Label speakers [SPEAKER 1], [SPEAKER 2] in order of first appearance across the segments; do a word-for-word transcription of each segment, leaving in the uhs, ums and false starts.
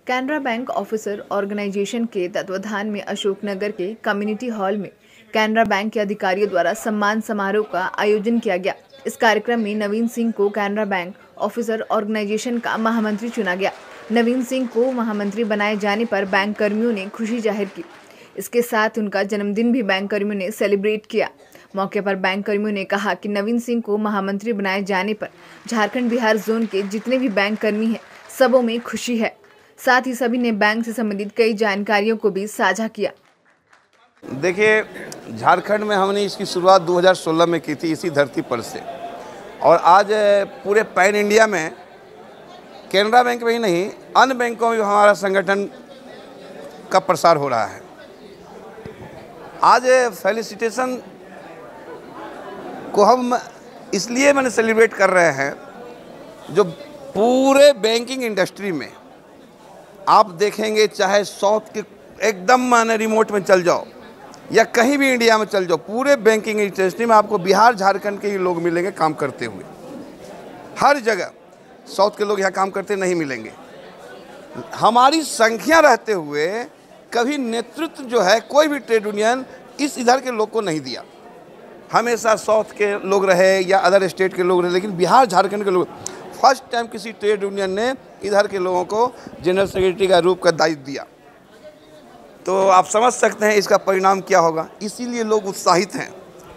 [SPEAKER 1] Canara bank officer organisation के तत्वाधान में अशोकनगर के कम्युनिटी हॉल में कैनरा बैंक के अधिकारियों द्वारा सम्मान समारोह का आयोजन किया गया। इस कार्यक्रम में नवीन सिंह को कैनरा बैंक ऑफिसर ऑर्गेनाइजेशन का महामंत्री चुना गया। नवीन सिंह को महामंत्री बनाए जाने पर बैंक कर्मियों ने खुशी जाहिर की। इसके साथ उनका जन्मदिन भी बैंक कर्मियों ने सेलिब्रेट किया। मौके पर बैंक कर्मियों ने कहा कि नवीन सिंह को महामंत्री बनाए जाने पर झारखंड बिहार जोन के जितने भी बैंक कर्मी हैं सबों में खुशी है। साथ ही सभी ने बैंक से संबंधित कई जानकारियों को भी साझा किया।
[SPEAKER 2] देखिए, झारखंड में हमने इसकी शुरुआत दो हज़ार सोलह में की थी, इसी धरती पर से, और आज पूरे पैन इंडिया में कैनरा बैंक में ही नहीं अन्य बैंकों में हमारा संगठन का प्रसार हो रहा है। आज फेलिसिटेशन को हम इसलिए मैंने सेलिब्रेट कर रहे हैं, जो पूरे बैंकिंग इंडस्ट्री में आप देखेंगे, चाहे साउथ के एकदम माने रिमोट में चल जाओ या कहीं भी इंडिया में चल जाओ, पूरे बैंकिंग इंडस्ट्री में आपको बिहार झारखंड के ही लोग मिलेंगे काम करते हुए। हर जगह साउथ के लोग यहाँ काम करते नहीं मिलेंगे। हमारी संख्या रहते हुए कभी नेतृत्व जो है कोई भी ट्रेड यूनियन इस इधर के लोग को नहीं दिया। हमेशा साउथ के लोग रहे या अदर स्टेट के लोग रहे, लेकिन बिहार झारखंड के लोग फर्स्ट टाइम किसी ट्रेड यूनियन ने इधर के लोगों को जनरल सेक्रेटरी का रूप का दायित्व दिया। तो आप समझ सकते हैं इसका परिणाम क्या होगा। इसीलिए लोग उत्साहित हैं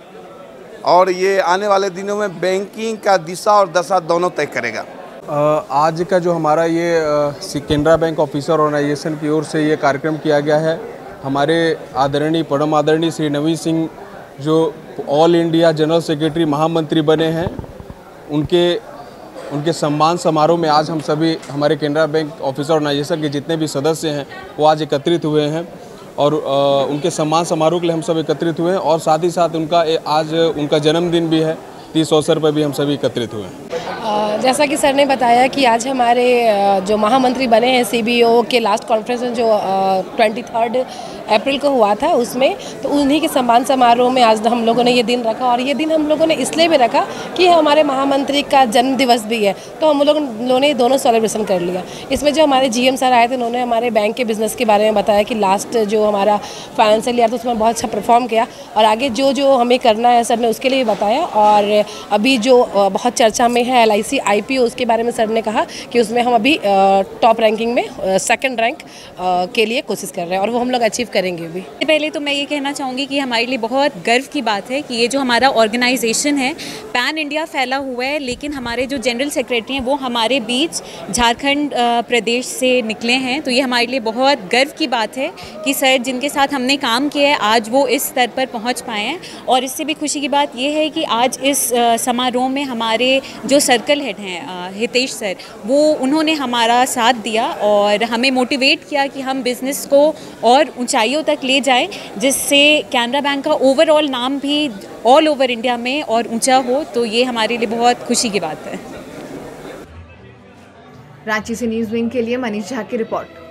[SPEAKER 2] और ये आने वाले दिनों में बैंकिंग का दिशा और दशा दोनों तय करेगा।
[SPEAKER 3] आज का जो हमारा ये कैनरा बैंक ऑफिसर ऑर्गेनाइजेशन की ओर से ये कार्यक्रम किया गया है, हमारे आदरणीय परम आदरणीय श्री नवीन सिंह जो ऑल इंडिया जनरल सेक्रेटरी महामंत्री बने हैं, उनके उनके सम्मान समारोह में आज हम सभी हमारे कैनरा बैंक ऑफिसर ऑर्गेनाइजेशन के जितने भी सदस्य हैं वो आज एकत्रित हुए हैं और आ, उनके सम्मान समारोह के लिए हम सब एकत्रित हुए हैं। और साथ ही साथ उनका आज उनका जन्मदिन भी है, तीस अवसर पर भी हम सभी एकत्रित हुए हैं।
[SPEAKER 4] जैसा कि सर ने बताया कि आज हमारे जो महामंत्री बने हैं सीबीओ के लास्ट कॉन्फ्रेंस जो ट्वेंटी थर्ड अप्रैल को हुआ था, उसमें तो उन्हीं के सम्मान समारोह में आज हम लोगों ने ये दिन रखा। और ये दिन हम लोगों ने इसलिए भी रखा कि हमारे महामंत्री का जन्म दिवस भी है, तो हम लोगों ने दोनों सेलिब्रेशन कर लिया। इसमें जो हमारे जीएम सर आए थे, उन्होंने हमारे बैंक के बिज़नेस के बारे में बताया कि लास्ट जो हमारा फाइनेंशियल ईयर था उसमें बहुत अच्छा परफॉर्म किया और आगे जो जो हमें करना है सर ने उसके लिए बताया। और अभी जो बहुत चर्चा में है L I C I P O, उसके बारे में सर ने कहा कि उसमें हम अभी टॉप रैंकिंग में सेकंड रैंक के लिए कोशिश कर रहे हैं और वो हम लोग अचीव करेंगे भी।
[SPEAKER 5] पहले तो मैं ये कहना चाहूँगी कि हमारे लिए बहुत गर्व की बात है कि ये जो हमारा ऑर्गेनाइजेशन है पैन इंडिया फैला हुआ है, लेकिन हमारे जो जनरल सेक्रेटरी हैं वो हमारे बीच झारखंड प्रदेश से निकले हैं। तो ये हमारे लिए बहुत गर्व की बात है कि सर जिनके साथ हमने काम किया है आज वो इस स्तर पर पहुँच पाए हैं। और इससे भी खुशी की बात ये है कि आज इस समारोह में हमारे जो सर्कल हेड हैं हितेश सर, वो उन्होंने हमारा साथ दिया और हमें मोटिवेट किया कि हम बिज़नेस को और ऊंचाइयों तक ले जाएं, जिससे कैनरा बैंक का ओवरऑल नाम भी ऑल ओवर इंडिया में और ऊंचा हो। तो ये हमारे लिए बहुत खुशी की बात है।
[SPEAKER 1] रांची से न्यूज़ विंग के लिए मनीष झा की रिपोर्ट।